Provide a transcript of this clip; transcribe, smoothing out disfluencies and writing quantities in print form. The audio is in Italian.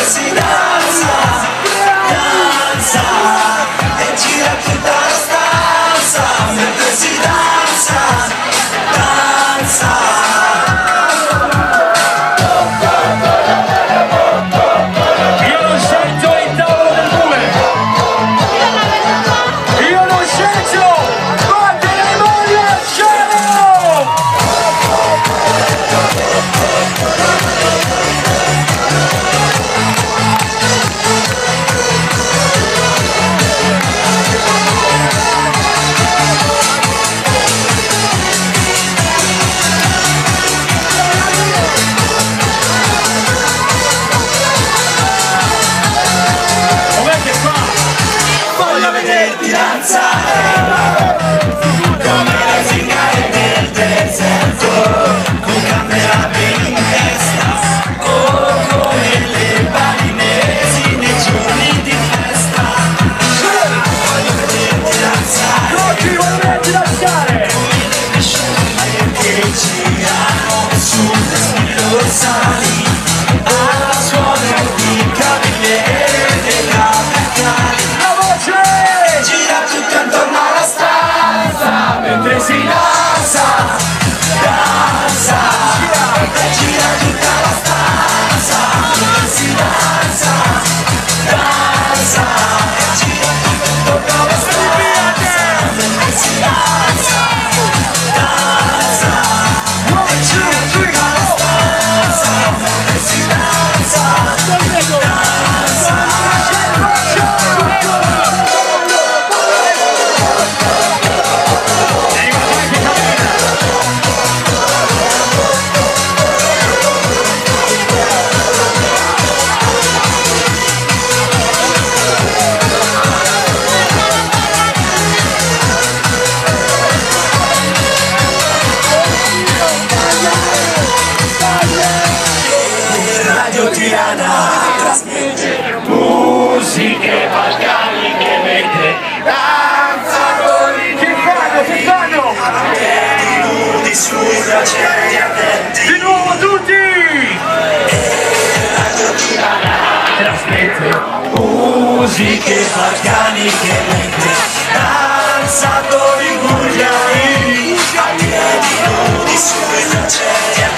si danza, danza, e gira tutta la stanza, mentre si danza, danza. Vederti danzare come le zingare del deserto, con candelabri in testa, o come le balinesi nei giorni di festa. Voglio vederti danzare come le pescioline che girano sulle spine dorsali al suono di cavigliere della Beccari. Mentre si danza, danza, e gira tutta la stanza. Mentre si danza, danza, e gira tutta la stanza. Mentre si danza, danza, e gira tutta la stanza. Mentre si danza, danza. Trasmette musiche balcaniche mentre danzatori che fanno piedi nudi sui bracieri ardenti. Di nuovo tutti! Radio Tirana trasmette musiche balcaniche mentre danzatori gurghiani a piedi nudi sui bracieri ardenti.